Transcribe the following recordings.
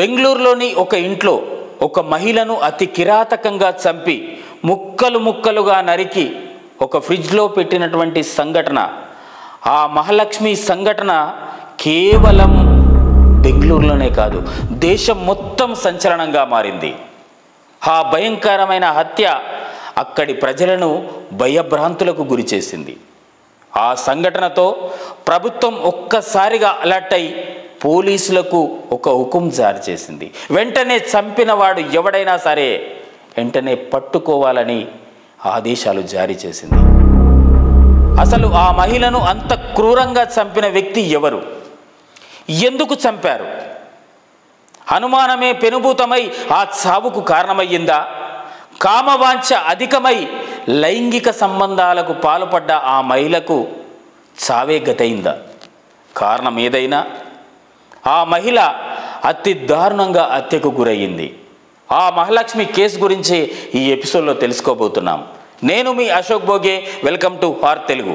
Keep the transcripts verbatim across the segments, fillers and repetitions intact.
బెంగళూరులోని ఒక ఇంట్లో ఒక మహిళను అతి కిరాతకంగా చంపి ముక్కలు ముక్కలుగా నరికి ఒక ఫ్రిడ్జ్లో పెట్టినటువంటి సంఘటన, ఆ మహాలక్ష్మి సంఘటన కేవలం బెంగళూరులోనే కాదు, దేశం మొత్తం సంచలనంగా మారింది. ఆ భయంకరమైన హత్య అక్కడి ప్రజలను భయభ్రాంతులకు గురి చేసింది. ఆ సంఘటనతో ప్రభుత్వం ఒక్కసారిగా అలర్ట్ అయి పోలీసులకు ఒక హుకుం జారీ చేసింది. వెంటనే చంపిన వాడు ఎవడైనా సరే వెంటనే పట్టుకోవాలని ఆదేశాలు జారీ చేసింది. అసలు ఆ మహిళను అంత క్రూరంగా చంపిన వ్యక్తి ఎవరు? ఎందుకు చంపారు? అనుమానమే పెనుభూతమై ఆ చావుకు కారణమయ్యిందా? కామవాంఛ అధికమై లైంగిక సంబంధాలకు పాల్పడ్డ ఆ మహిళకు చావే గతయిందా? కారణం ఏదైనా ఆ మహిళ అతి దారుణంగా హత్యకు గురయ్యింది. ఆ మహాలక్ష్మి కేసు గురించి ఈ ఎపిసోడ్లో తెలుసుకోబోతున్నాం. నేను మీ అశోక్ భోగే. వెల్కమ్ టు హార్ తెలుగు.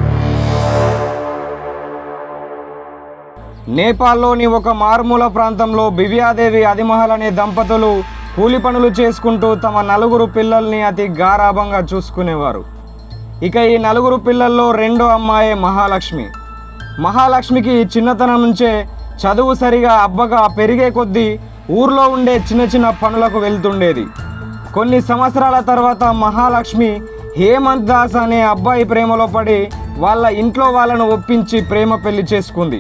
నేపాల్లోని ఒక మారుమూల ప్రాంతంలో బివ్యాదేవి అదిమహల్ అనే దంపతులు కూలి పనులు చేసుకుంటూ తమ నలుగురు పిల్లల్ని అతి గారాభంగా చూసుకునేవారు. ఇక ఈ నలుగురు పిల్లల్లో రెండో అమ్మాయే మహాలక్ష్మి. మహాలక్ష్మికి చిన్నతనం నుంచే చదువు సరిగా అబ్బగా పెరిగే కొద్దీ ఊర్లో ఉండే చిన్న చిన్న పనులకు వెళ్తుండేది. కొన్ని సంవత్సరాల తర్వాత మహాలక్ష్మి హేమంత్ దాస్ అనే అబ్బాయి ప్రేమలో పడి వాళ్ళ ఇంట్లో వాళ్ళను ఒప్పించి ప్రేమ పెళ్లి చేసుకుంది.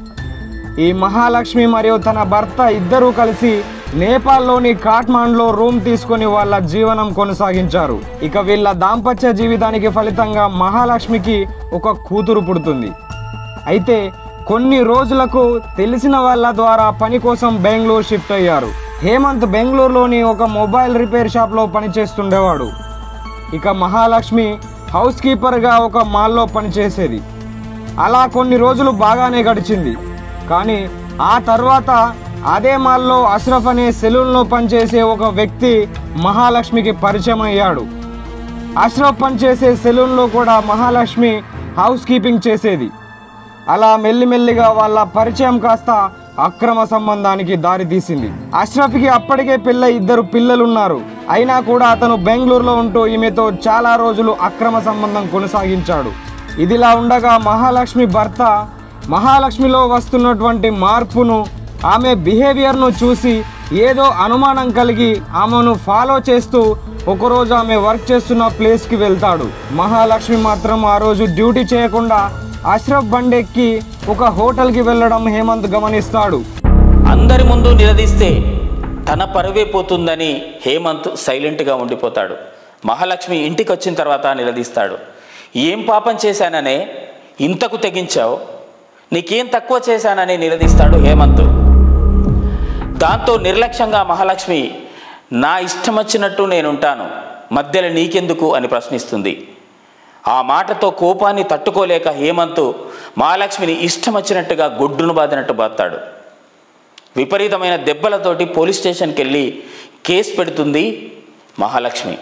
ఈ మహాలక్ష్మి మరియు తన భర్త ఇద్దరూ కలిసి నేపాల్లోని కాఠ్మాండ్లో రూమ్ తీసుకొని వాళ్ళ జీవనం కొనసాగించారు. ఇక వీళ్ళ దాంపత్య జీవితానికి ఫలితంగా మహాలక్ష్మికి ఒక కూతురు పుడుతుంది. అయితే కొన్ని రోజులకు తెలిసిన వాళ్ళ ద్వారా పని కోసం బెంగళూరు షిఫ్ట్ అయ్యారు. హేమంత్ బెంగళూరులోని ఒక మొబైల్ రిపేర్ షాప్లో పనిచేస్తుండేవాడు. ఇక మహాలక్ష్మి హౌస్ కీపర్గా ఒక మాల్లో పనిచేసేది. అలా కొన్ని రోజులు బాగానే గడిచింది. కానీ ఆ తర్వాత అదే మాల్లో అష్రఫ్ అనే సెలూన్లో పనిచేసే ఒక వ్యక్తి మహాలక్ష్మికి పరిచయం అయ్యాడు. అష్రఫ్ పనిచేసే సెలూన్లో కూడా మహాలక్ష్మి హౌస్ కీపింగ్ చేసేది. అలా మెల్లిమెల్లిగా వాళ్ళ పరిచయం కాస్త అక్రమ సంబంధానికి దారితీసింది. అష్రఫ్కి అప్పటికే పెళ్ళై ఇద్దరు పిల్లలున్నారు. అయినా కూడా అతను బెంగళూరులో ఉంటూ ఈమెతో చాలా రోజులు అక్రమ సంబంధం కొనసాగించాడు. ఇదిలా ఉండగా మహాలక్ష్మి భర్త మహాలక్ష్మిలో వస్తున్నటువంటి మార్పును, ఆమె బిహేవియర్ను చూసి ఏదో అనుమానం కలిగి ఆమెను ఫాలో చేస్తూ ఒకరోజు ఆమె వర్క్ చేస్తున్న ప్లేస్కి వెళ్తాడు. మహాలక్ష్మి మాత్రం ఆ రోజు డ్యూటీ చేయకుండా అష్రఫ్ బండెక్కి ఒక హోటల్కి వెళ్ళడం హేమంత్ గమనిస్తాడు. అందరి ముందు నిలదీస్తే తన పరువే పోతుందని హేమంత్ సైలెంట్గా ఉండిపోతాడు. మహాలక్ష్మి ఇంటికి వచ్చిన తర్వాత నిలదీస్తాడు. ఏం పాపం చేశాననే ఇంతకు తెగించావు? నీకేం తక్కువ చేశానని నిలదీస్తాడు హేమంత్. దాంతో నిర్లక్ష్యంగా మహాలక్ష్మి నా ఇష్టం వచ్చినట్టు నేనుంటాను, మధ్యలో నీకెందుకు అని ప్రశ్నిస్తుంది. ఆ మాటతో కోపాన్ని తట్టుకోలేక హేమంత్ మహాలక్ష్మిని ఇష్టం వచ్చినట్టుగా గొడ్డును బాదినట్టు బాస్తాడు. విపరీతమైన దెబ్బలతోటి పోలీస్ స్టేషన్కి వెళ్ళి కేసు పెడుతుంది మహాలక్ష్మి.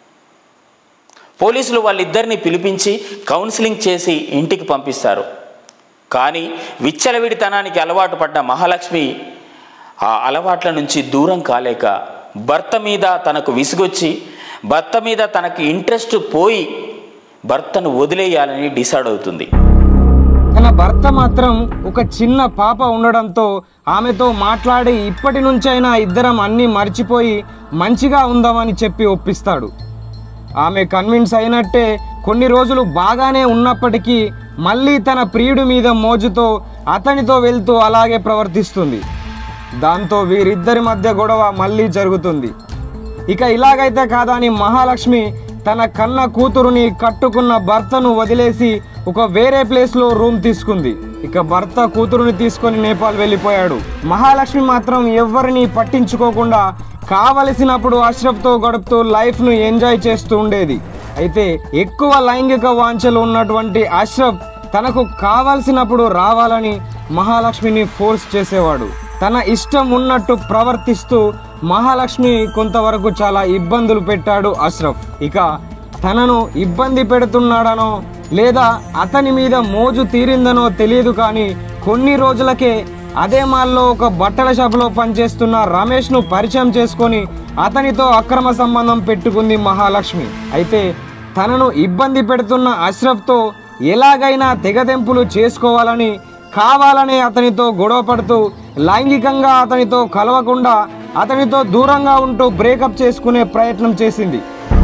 పోలీసులు వాళ్ళిద్దరిని పిలిపించి కౌన్సిలింగ్ చేసి ఇంటికి పంపిస్తారు. కానీ విచ్చలవిడితనానికి అలవాటు పడ్డ మహాలక్ష్మి ఆ అలవాట్ల నుంచి దూరం కాలేక భర్త మీద తనకు విసుగొచ్చి భర్త మీద తనకి ఇంట్రెస్ట్ పోయి భర్తను వదిలేయాలని డిసైడ్ అవుతుంది. తన భర్త మాత్రం ఒక చిన్న పాప ఉండడంతో ఆమెతో మాట్లాడి ఇప్పటి నుంచైనా ఇద్దరం అన్నీ మర్చిపోయి మంచిగా ఉందామని చెప్పి ఒప్పిస్తాడు. ఆమె కన్విన్స్ అయినట్టే కొన్ని రోజులు బాగానే ఉన్నప్పటికీ మళ్ళీ తన ప్రియుడి మీద మోజుతో అతనితో వెళ్తూ అలాగే ప్రవర్తిస్తుంది. దాంతో వీరిద్దరి మధ్య గొడవ మళ్ళీ జరుగుతుంది. ఇక ఇలాగైతే కాదని మహాలక్ష్మి తన కన్న కూతురుని కట్టుకున్న భర్తను వదిలేసి ఒక వేరే ప్లేస్లో రూమ్ తీసుకుంది. ఇక భర్త కూతురుని తీసుకొని నేపాల్ వెళ్ళిపోయాడు. మహాలక్ష్మి మాత్రం ఎవరిని పట్టించుకోకుండా కావలసినప్పుడు అష్రఫ్తో గడుపుతూ లైఫ్ను ఎంజాయ్ చేస్తూ ఉండేది. అయితే ఎక్కువ లైంగిక వాంఛలు ఉన్నటువంటి అష్రఫ్ తనకు కావలసినప్పుడు రావాలని మహాలక్ష్మిని ఫోర్స్ చేసేవాడు. తన ఇష్టం ఉన్నట్టు ప్రవర్తిస్తూ మహాలక్ష్మి కొంతవరకు చాలా ఇబ్బందులు పెట్టాడు అష్రఫ్. ఇక తనను ఇబ్బంది పెడుతున్నాడనో లేదా అతని మీద మోజు తీరిందనో తెలియదు కానీ కొన్ని రోజులకే అదే మాల్లో ఒక బట్టల షాపులో పనిచేస్తున్న రమేష్ను పరిచయం చేసుకొని అతనితో అక్రమ సంబంధం పెట్టుకుంది మహాలక్ష్మి. అయితే తనను ఇబ్బంది పెడుతున్న అష్రఫ్తో ఎలాగైనా తెగదెంపులు చేసుకోవాలని కావాలనే అతనితో గొడవ పడుతూ లైంగికంగా అతనితో కలవకుండా అతనితో దూరంగా ఉంటూ బ్రేకప్ చేసుకునే ప్రయత్నం చేసింది.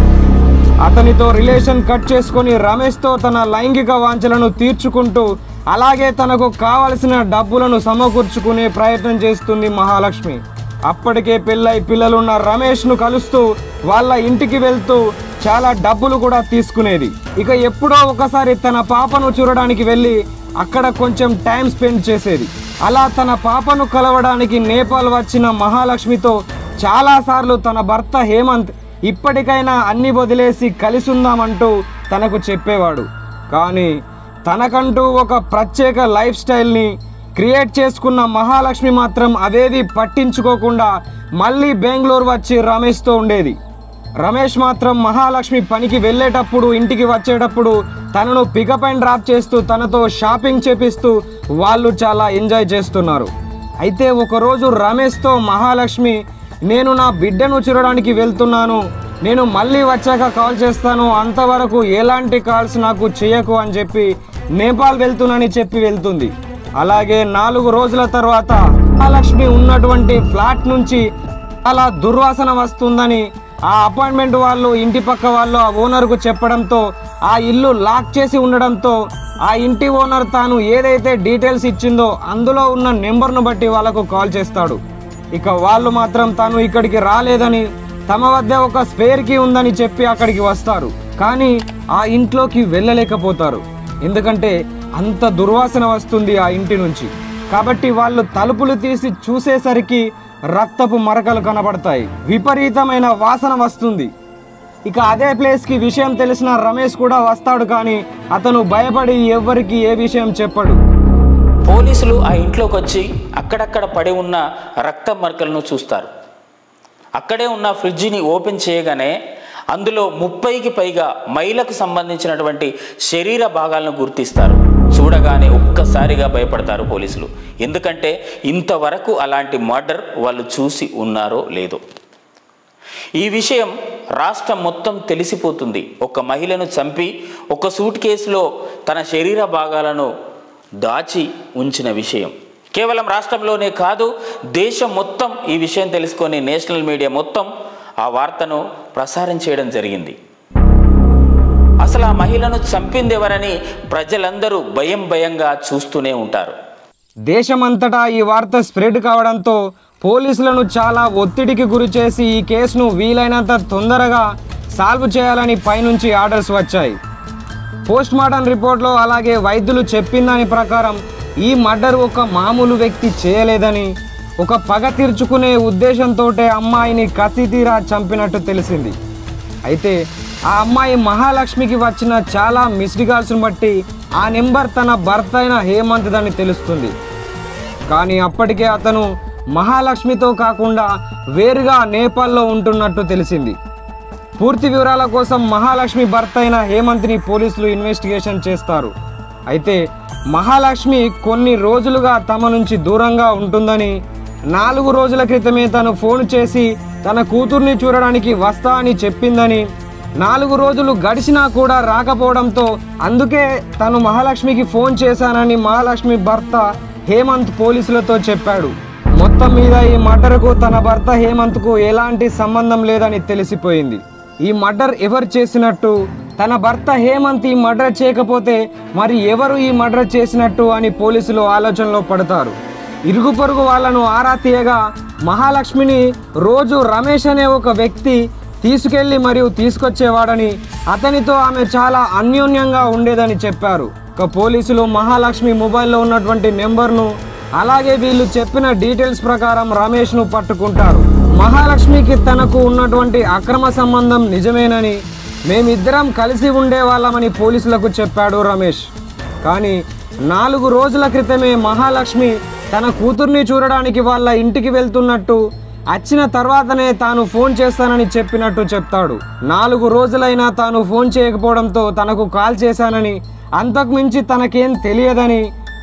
అతనితో రిలేషన్ కట్ చేసుకొని రమేష్తో తన లైంగిక వాంఛలను తీర్చుకుంటూ అలాగే తనకు కావలసిన డబ్బులను సమకూర్చుకునే ప్రయత్నం చేస్తుంది మహాలక్ష్మి. అప్పటికే పెళ్ళై పిల్లలున్న రమేష్ను కలుస్తూ వాళ్ళ ఇంటికి వెళ్తూ చాలా డబ్బులు కూడా తీసుకునేది. ఇక ఎప్పుడో ఒకసారి తన పాపను చూడడానికి వెళ్ళి అక్కడ కొంచెం టైం స్పెండ్ చేసేది. అలా తన పాపను కలవడానికి నేపాల్ వచ్చిన మహాలక్ష్మితో చాలాసార్లు తన భర్త హేమంత్ ఇప్పటికైనా అన్ని వదిలేసి కలిసి ఉందామంటూ తనకు చెప్పేవాడు. కానీ తనకంటూ ఒక ప్రత్యేక లైఫ్ స్టైల్ని క్రియేట్ చేసుకున్న మహాలక్ష్మి మాత్రం అవేవి పట్టించుకోకుండా మళ్ళీ బెంగళూరు వచ్చి రమేష్తో ఉండేది. రమేష్ మాత్రం మహాలక్ష్మి పనికి వెళ్ళేటప్పుడు ఇంటికి వచ్చేటప్పుడు తనను పికప్ అండ్ డ్రాప్ చేస్తూ తనతో షాపింగ్ చేపిస్తూ వాళ్ళు చాలా ఎంజాయ్ చేస్తున్నారు. అయితే ఒకరోజు రమేష్తో మహాలక్ష్మి, నేను నా బిడ్డను చూడడానికి వెళ్తున్నాను, నేను మళ్ళీ వచ్చాక కాల్ చేస్తాను, అంతవరకు ఎలాంటి కాల్స్ నాకు చేయకు అని చెప్పి నేపాల్ వెళ్తున్నానని చెప్పి వెళ్తుంది. అలాగే నాలుగు రోజుల తర్వాత మహాలక్ష్మి ఉన్నటువంటి ఫ్లాట్ నుంచి చాలా దుర్వాసన వస్తుందని ఆ అపార్ట్మెంట్ వాళ్ళు ఇంటి పక్క వాళ్ళు ఆ ఓనర్కు చెప్పడంతో ఆ ఇల్లు లాక్ చేసి ఉండడంతో ఆ ఇంటి ఓనర్ తాను ఏదైతే డీటెయిల్స్ ఇచ్చిందో అందులో ఉన్న నెంబర్ను బట్టి వాళ్ళకు కాల్ చేస్తాడు. ఇక వాళ్ళు మాత్రం తాను ఇక్కడికి రాలేదని తమ వద్ద ఒక స్పేర్ కీ ఉందని చెప్పి అక్కడికి వస్తారు. కానీ ఆ ఇంట్లోకి వెళ్ళలేకపోతారు, ఎందుకంటే అంత దుర్వాసన వస్తుంది ఆ ఇంటి నుంచి. కాబట్టి వాళ్ళు తలుపులు తీసి చూసేసరికి రక్తపు మరకలు కనబడతాయి, విపరీతమైన వాసన వస్తుంది. ఇక అదే ప్లేస్కి విషయం తెలిసిన రమేష్ కూడా వస్తాడు, కానీ అతను భయపడి ఎవ్వరికి ఏ విషయం చెప్పడు. పోలీసులు ఆ ఇంట్లోకి వచ్చి అక్కడక్కడ పడి ఉన్న రక్త మరకలను చూస్తారు. అక్కడే ఉన్న ఫ్రిడ్జిని ఓపెన్ చేయగానే అందులో ముప్పైకి పైగా మైలకు సంబంధించినటువంటి శరీర భాగాలను గుర్తిస్తారు. చూడగానే ఒక్కసారిగా భయపడతారు పోలీసులు, ఎందుకంటే ఇంతవరకు అలాంటి మర్డర్ వాళ్ళు చూసి ఉన్నారో లేదో. ఈ విషయం రాష్ట్రం మొత్తం తెలిసిపోతుంది. ఒక మహిళను చంపి ఒక సూట్ కేసులో తన శరీర భాగాలను దాచి ఉంచిన విషయం కేవలం రాష్ట్రంలోనే కాదు, దేశం మొత్తం ఈ విషయం తెలుసుకొని నేషనల్ మీడియా మొత్తం ఆ వార్తను ప్రసారం చేయడం జరిగింది. అసలు ఆ మహిళను చంపింది ఎవరని ప్రజలందరూ భయం భయంగా చూస్తూనే ఉంటారు. దేశమంతటా ఈ వార్త స్ప్రెడ్ కావడంతో పోలీసులను చాలా ఒత్తిడికి గురి చేసి ఈ కేసును వీలైనంత తొందరగా సాల్వ్ చేయాలని పైనుంచి ఆర్డర్స్ వచ్చాయి. పోస్ట్ మార్టం రిపోర్ట్లో అలాగే వైద్యులు చెప్పిన దాని ప్రకారం ఈ మర్డర్ ఒక మామూలు వ్యక్తి చేయలేదని, ఒక పగ తీర్చుకునే ఉద్దేశంతో అమ్మాయిని కసితీరా చంపినట్టు తెలిసింది. అయితే ఆ అమ్మాయి మహాలక్ష్మికి వచ్చిన చాలా మిస్డ్ కాల్స్ను బట్టి ఆ నెంబర్ తన భర్త అయిన హేమంత్ అని తెలుస్తుంది. కానీ అప్పటికే అతను మహాలక్ష్మితో కాకుండా వేరుగా నేపాల్లో ఉంటున్నట్టు తెలిసింది. పూర్తి వివరాల కోసం మహాలక్ష్మి భర్త అయిన హేమంత్ని పోలీసులు ఇన్వెస్టిగేషన్ చేస్తారు. అయితే మహాలక్ష్మి కొన్ని రోజులుగా తమ నుంచి దూరంగా ఉంటుందని, నాలుగు రోజుల క్రితమే తను ఫోన్ చేసి తన కూతుర్ని చూడడానికి వస్తా అని చెప్పిందని, నాలుగు రోజులు గడిచినా కూడా రాకపోవడంతో అందుకే తను మహాలక్ష్మికి ఫోన్ చేశానని మహాలక్ష్మి భర్త హేమంత్ పోలీసులతో చెప్పాడు. మొత్తం మీద ఈ మర్డర్కు తన భర్త హేమంత్కు ఎలాంటి సంబంధం లేదని తెలిసిపోయింది. ఈ మర్డర్ ఎవరు చేసినట్టు, తన భర్త హేమంత్ ఈ మర్డర్ చేయకపోతే మరి ఎవరు ఈ మర్డర్ చేసినట్టు అని పోలీసులు ఆలోచనలో పడతారు. ఇరుగు పొరుగు వాళ్ళను ఆరా తీయగా మహాలక్ష్మిని రోజు రమేష్ అనే ఒక వ్యక్తి తీసుకెళ్లి మరియు తీసుకొచ్చేవాడని, అతనితో ఆమె చాలా అన్యోన్యంగా ఉండేదని చెప్పారు. ఇక పోలీసులు మహాలక్ష్మి మొబైల్లో ఉన్నటువంటి నెంబర్ను అలాగే వీళ్ళు చెప్పిన డీటెయిల్స్ ప్రకారం రమేష్ను పట్టుకుంటారు. మహాలక్ష్మికి తనకు ఉన్నటువంటి అక్రమ సంబంధం నిజమేనని, మేమిద్దరం కలిసి ఉండేవాళ్ళమని పోలీసులకు చెప్పాడు రమేష్. కానీ నాలుగు రోజుల క్రితమే మహాలక్ష్మి తన కూతుర్ని చూడడానికి వాళ్ళ ఇంటికి వెళ్తున్నట్టు, వచ్చిన తర్వాతనే తాను ఫోన్ చేస్తానని చెప్పినట్టు చెప్తాడు. నాలుగు రోజులైనా తాను ఫోన్ చేయకపోవడంతో తనకు కాల్ చేశానని, అంతకు మించి తనకేం తెలియదని,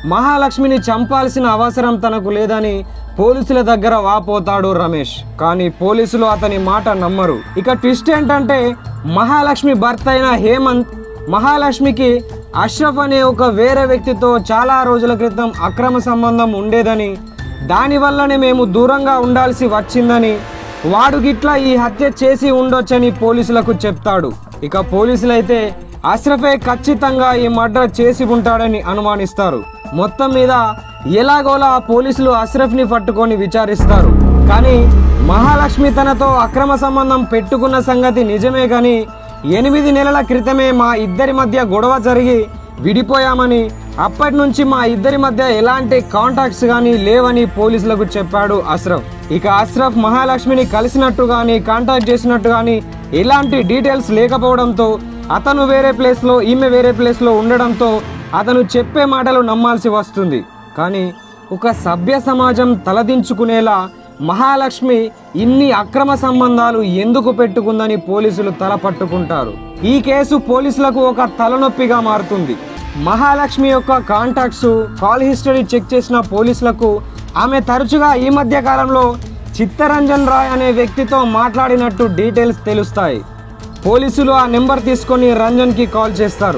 మహాలక్ష్మిని చంపాల్సిన అవసరం తనకు లేదని పోలీసుల దగ్గర వాపోతాడు రమేష్. కానీ పోలీసులు అతని మాట నమ్మరు. ఇక ట్విస్ట్ ఏంటంటే మహాలక్ష్మి భర్త అయిన హేమంత్ మహాలక్ష్మికి అష్రఫ్ అనే ఒక వేరే వ్యక్తితో చాలా రోజుల క్రితం అక్రమ సంబంధం ఉండేదని, దానివల్లనే మేము దూరంగా ఉండాల్సి వచ్చిందని, వాడు గిట్లా ఈ హత్య చేసి ఉండొచ్చని పోలీసులకు చెప్తాడు. ఇక పోలీసులైతే అష్రఫే ఖచ్చితంగా ఈ మర్డర్ చేసి ఉంటాడని అనుమానిస్తారు. మొత్తం మీద ఎలాగోలా పోలీసులు అష్రఫ్ని పట్టుకొని విచారిస్తారు. కానీ మహాలక్ష్మి తనతో అక్రమ సంబంధం పెట్టుకున్న సంగతి నిజమే, కానీ ఎనిమిది నెలల క్రితమే మా ఇద్దరి మధ్య గొడవ జరిగి విడిపోయామని, అప్పటి నుంచి మా ఇద్దరి మధ్య ఎలాంటి కాంటాక్ట్స్ కానీ లేవని పోలీసులకు చెప్పాడు అష్రఫ్. ఇక అష్రఫ్ మహాలక్ష్మిని కలిసినట్టు కానీ కాంటాక్ట్ చేసినట్టు కానీ ఎలాంటి డీటెయిల్స్ లేకపోవడంతో, అతను వేరే ప్లేస్లో ఈమె వేరే ప్లేస్లో ఉండడంతో అతను చెప్పే మాటలు నమ్మాల్సి వస్తుంది. కానీ ఒక సభ్య సమాజం తలదించుకునేలా మహాలక్ష్మి ఇన్ని అక్రమ సంబంధాలు ఎందుకు పెట్టుకుందని పోలీసులు తల పట్టుకుంటారు. ఈ కేసు పోలీసులకు ఒక తలనొప్పిగా మారుతుంది. మహాలక్ష్మి యొక్క కాంటాక్ట్స్, కాల్ హిస్టరీ చెక్ చేసిన పోలీసులకు ఆమె తరచుగా ఈ మధ్య కాలంలో చిత్తరంజన్ రాయ్ అనే వ్యక్తితో మాట్లాడినట్టు డీటెయిల్స్ తెలుస్తాయి. పోలీసులు ఆ నెంబర్ తీసుకొని రంజన్కి కాల్ చేస్తారు.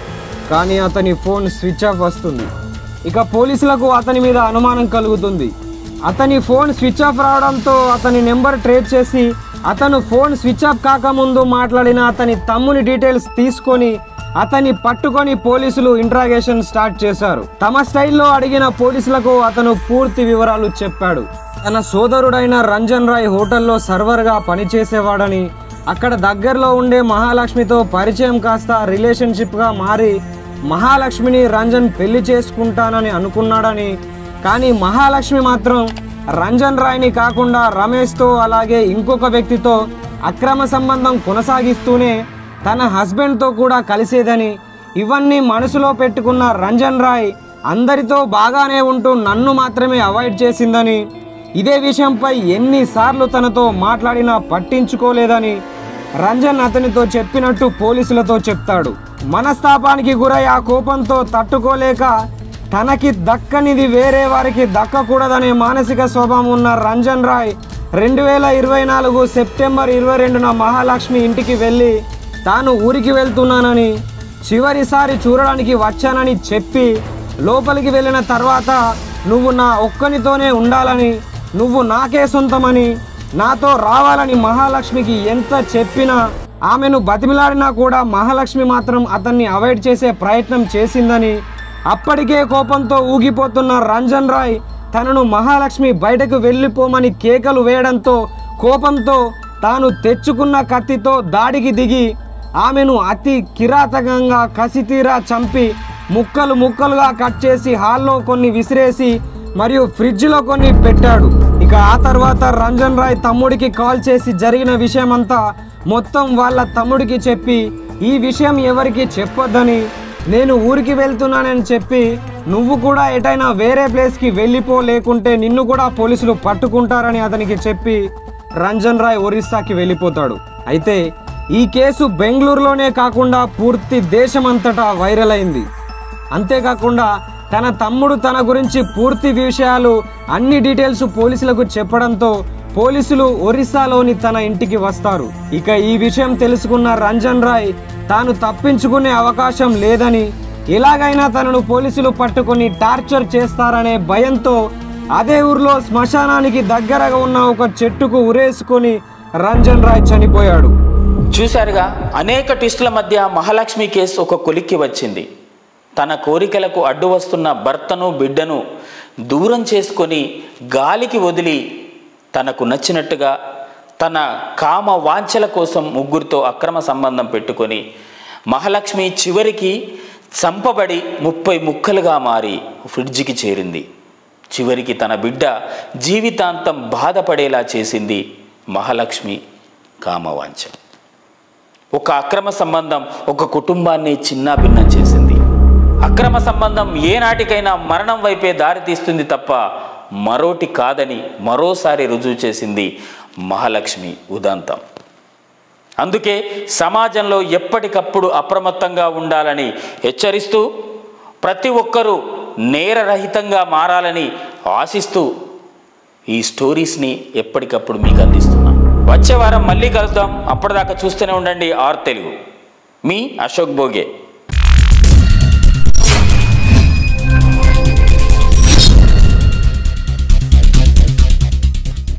కానీ అతని ఫోన్ స్విచ్ ఆఫ్ వస్తుంది. ఇక పోలీసులకు అతని మీద అనుమానం కలుగుతుంది. అతని ఫోన్ స్విచ్ ఆఫ్ రావడంతో అతని నెంబర్ ట్రేస్ చేసి అతను ఫోన్ స్విచ్ ఆఫ్ కాకముందు మాట్లాడిన అతని తమ్ముని డీటెయిల్స్ తీసుకొని అతన్ని పట్టుకొని పోలీసులు ఇంట్రాగేషన్ స్టార్ట్ చేశారు. తమ స్టైల్లో అడిగిన పోలీసులకు అతను పూర్తి వివరాలు చెప్పాడు. తన సోదరుడైన రంజన్ రాయ్ హోటల్లో సర్వర్గా పనిచేసేవాడని, అక్కడ దగ్గరలో ఉండే మహాలక్ష్మితో పరిచయం కాస్త రిలేషన్షిప్గా మారి మహాలక్ష్మిని రంజన్ పెళ్లి చేసుకుంటానని అనుకున్నాడని, కానీ మహాలక్ష్మి మాత్రం రంజన్ రాయ్ని కాకుండా రమేష్తో అలాగే ఇంకొక వ్యక్తితో అక్రమ సంబంధం కొనసాగిస్తూనే తన హస్బెండ్తో కూడా కలిసేదని, ఇవన్నీ మనసులో పెట్టుకున్న రంజన్ రాయ్ అందరితో బాగానే ఉంటూ నన్ను మాత్రమే అవాయిడ్ చేసిందని, ఇదే విషయంపై ఎన్నిసార్లు తనతో మాట్లాడినా పట్టించుకోలేదని రంజన్ అతనితో చెప్పినట్టు పోలీసులతో చెప్తాడు. మనస్తాపానికి గురై ఆ కోపంతో తట్టుకోలేక తనకి దక్కనిది వేరే వారికి దక్కకూడదనే మానసిక స్వభావం ఉన్న రంజన్ రాయ్ రెండు వేల ఇరవై నాలుగు సెప్టెంబర్ ఇరవై రెండున మహాలక్ష్మి ఇంటికి వెళ్ళి తాను ఊరికి వెళ్తున్నానని, చివరిసారి చూడడానికి వచ్చానని చెప్పి లోపలికి వెళ్ళిన తర్వాత నువ్వు నా ఒక్కనితోనే ఉండాలని, నువ్వు నాకే సొంతమని, నాతో రావాలని మహాలక్ష్మికి ఎంత చెప్పినా, ఆమెను బతిమిలాడినా కూడా మహాలక్ష్మి మాత్రం అతన్ని అవాయిడ్ చేసే ప్రయత్నం చేసిందని, అప్పటికే కోపంతో ఊగిపోతున్న రంజన్ రాయ్ తనను మహాలక్ష్మి బయటకు వెళ్ళిపోమని కేకలు వేయడంతో కోపంతో తాను తెచ్చుకున్న కత్తితో దాడికి దిగి ఆమెను అతి కిరాతకంగా కసితీరా చంపి ముక్కలు ముక్కలుగా కట్ చేసి హాల్లో కొన్ని విసిరేసి మరియు ఫ్రిడ్జ్లో కొన్ని పెట్టాడు. ఇక ఆ తర్వాత రంజన్ రాయ్ తమ్ముడికి కాల్ చేసి జరిగిన విషయమంతా మొత్తం వాళ్ళ తమ్ముడికి చెప్పి ఈ విషయం ఎవరికి చెప్పొద్దని, నేను ఊరికి వెళ్తున్నానని చెప్పి నువ్వు కూడా ఎటైనా వేరే ప్లేస్కి వెళ్ళిపో, లేకుంటే నిన్ను కూడా పోలీసులు పట్టుకుంటారని అతనికి చెప్పి రంజన్ రాయ్ ఒరిస్సాకి వెళ్ళిపోతాడు. అయితే ఈ కేసు బెంగళూరులోనే కాకుండా పూర్తి దేశమంతటా వైరల్ అయింది. అంతేకాకుండా తన తమ్ముడు తన గురించి పూర్తి విషయాలు అన్ని డీటెయిల్స్ పోలీసులకు చెప్పడంతో పోలీసులు ఒరిస్సాలోని తన ఇంటికి వస్తారు. ఇక ఈ విషయం తెలుసుకున్న రంజన్ రాయ్ తాను తప్పించుకునే అవకాశం లేదని, ఎలాగైనా తనను పోలీసులు పట్టుకొని టార్చర్ చేస్తారనే భయంతో అదే ఊర్లో శ్మశానానికి దగ్గరగా ఉన్న ఒక చెట్టుకు ఉరేసుకొని రంజన్ రాయ్ చనిపోయాడు. చూశారుగా, అనేక ట్విస్టుల మధ్య మహాలక్ష్మి కేసు ఒక కొలిక్కి వచ్చింది. తన కోరికలకు అడ్డు వస్తున్న భర్తను బిడ్డను దూరం చేసుకొని గాలికి వదిలి తనకు నచ్చినట్టుగా తన కామ వాంఛల కోసం ముగ్గురితో అక్రమ సంబంధం పెట్టుకొని మహాలక్ష్మి చివరికి చంపబడి ముప్పై ముక్కలుగా మారి ఫ్రిడ్జికి చేరింది. చివరికి తన బిడ్డ జీవితాంతం బాధపడేలా చేసింది మహాలక్ష్మి కామవాంఛ. ఒక అక్రమ సంబంధం ఒక కుటుంబాన్ని చిన్నాభిన్నం చేసింది. అక్రమ సంబంధం ఏనాటికైనా మరణం వైపే దారి తీస్తుంది తప్ప మరోటి కాదని మరోసారి రుజువు చేసింది మహాలక్ష్మి ఉదంతం. అందుకే సమాజంలో ఎప్పటికప్పుడు అప్రమత్తంగా ఉండాలని హెచ్చరిస్తూ ప్రతి ఒక్కరూ నేరరహితంగా మారాలని ఆశిస్తూ ఈ స్టోరీస్ని ఎప్పటికప్పుడు మీకు అందిస్తున్నాం. వచ్చే వారం మళ్ళీ కలుద్దాం. అప్పటిదాకా చూస్తూనే ఉండండి ఆర్ తెలుగు. మీ అశోక్ భోగే.